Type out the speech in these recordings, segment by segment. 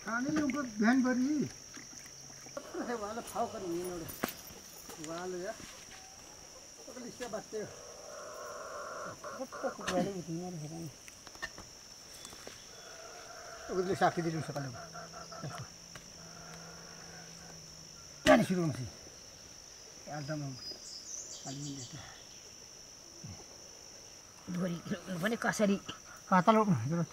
खाने यूँ बहन भरी ऐसे वाला खाओ कर नहीं नोड़े वाला या तो कल इससे बातें बहुत कुछ वाले उतनी और है नहीं उधर साकी दिल में सकल है क्या नहीं शुरू में सी आदम आदमी लेते धोरी भने कसरी काता लोग जरूरत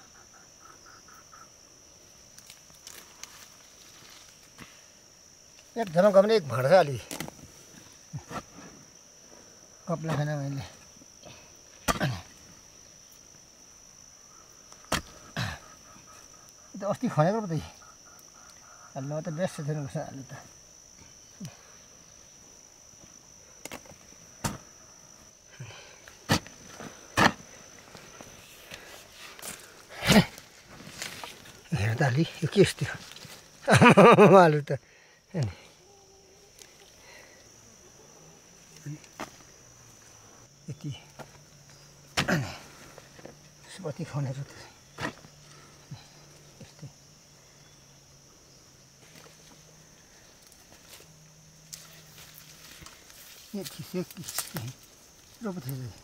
एक धर्म गमने एक भर डाली कपड़ा खाना मैंने तो अस्ति खाने को बताइए अल्लाह तो बेस्ट थे ना उसने आलू तो ये डाली ये किस्ती आलू तो यति सुपति खाने रहते यस्तै यति सेकी रोपथे चाहिँ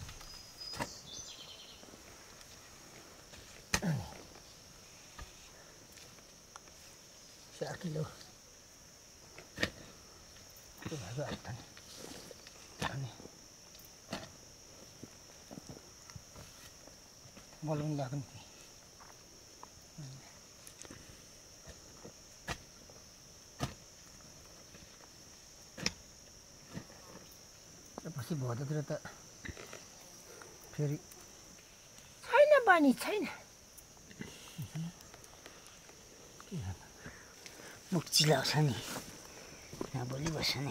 4 kilo itu agak tani bolong lakan पछि भदतिर त फेरि छैन बानी छैन मुख चिलाउँछ नि भोलि बस्छ नि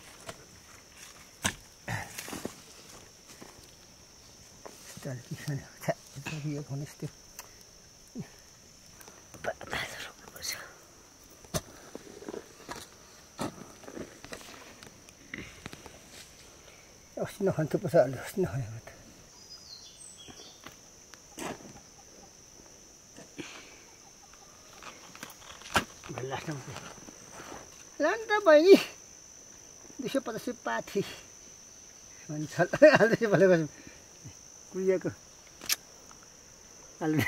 रोप्नुपर्छ अस्ति नखान्थ्यो पर्छ अलि अस्ति नखाने त लान्छ बहिनी 250 पाथी भन्छ हाल्दै बोलेको कुहिएको आलु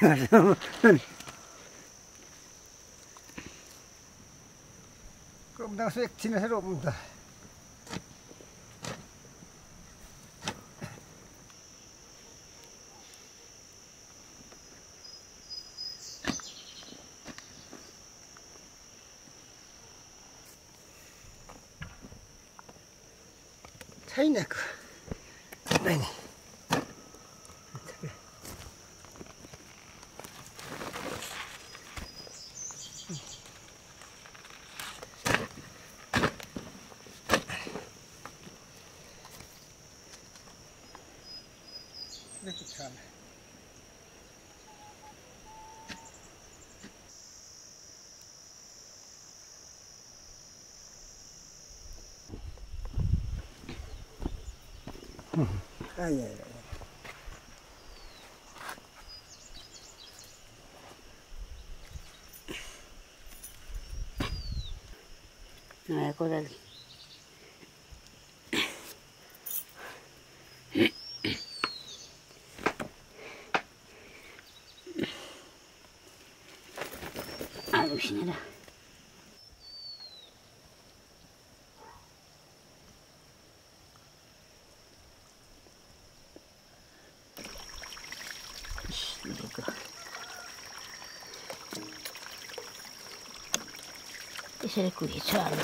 रोप्दा एकछिन यसो रोप्नु त छैनको बहिनी Ay, ay, ay. No, Kodali आलु उसिनेर त्यसरी कुहिन्छ आलु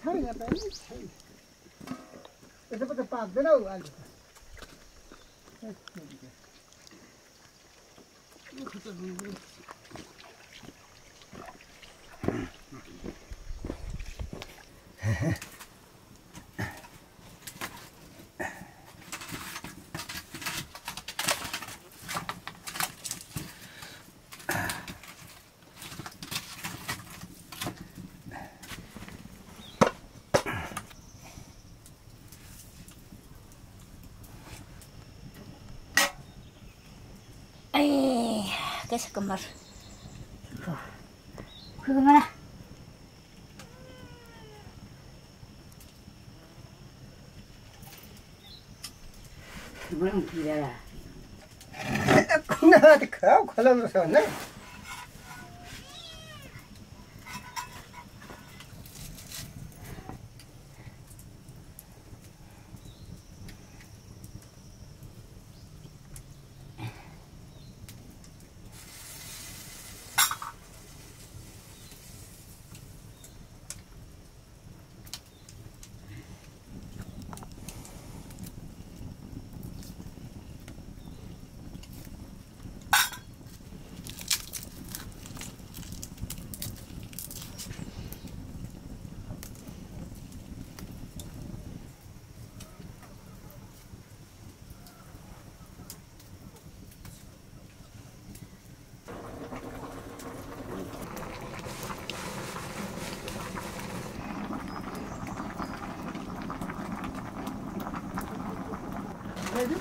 छैन त छैन यसो त पाक्दैन हौ अहिले Cái kemar. Kemana? Belum kira. Nah, kau kalau sana. Ready?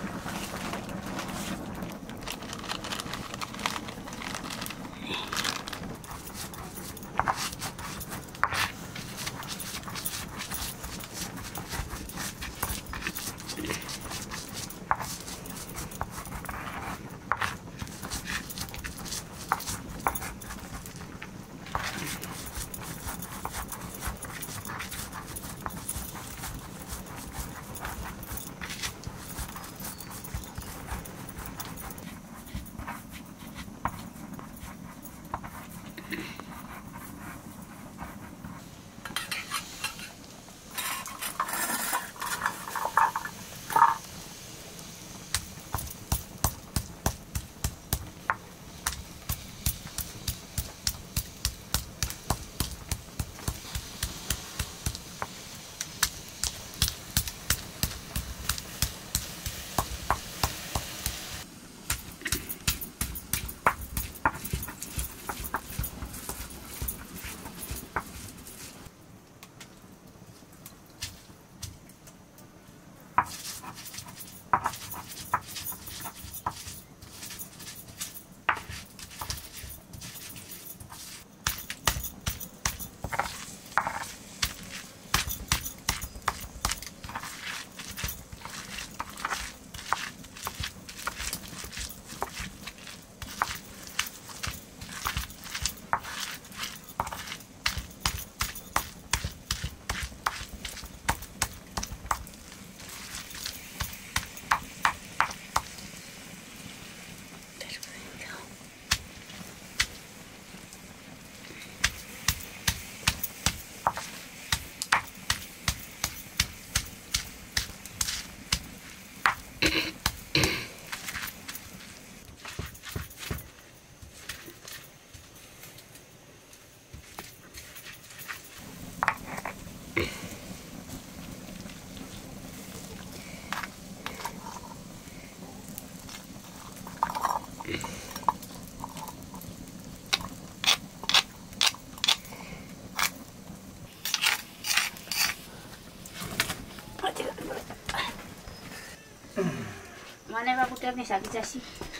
Mana babu terni sakit casi.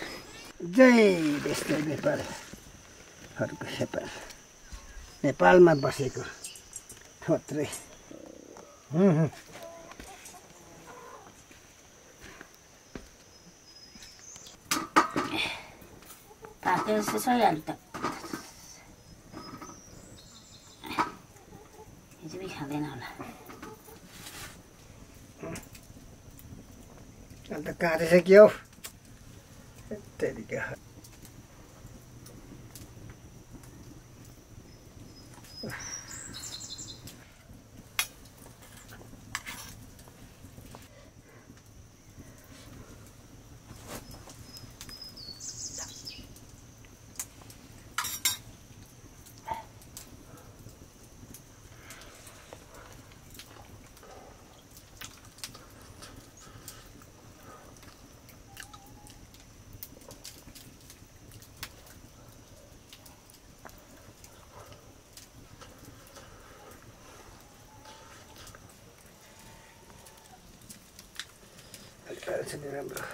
जय देश नेपालहरूको सेवा नेपालमा बसेको थोत्रे Pakai sesuai tak. Ini bisa खाँदैन होला. अन्त काटिसक्यो त्यतिका छ नि राम्रो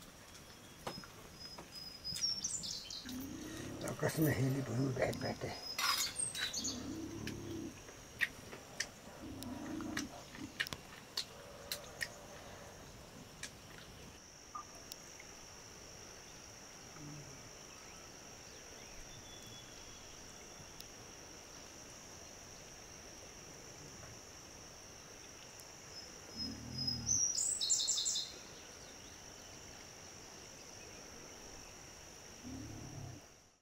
कसमा हेली भुइँ भेट भेटे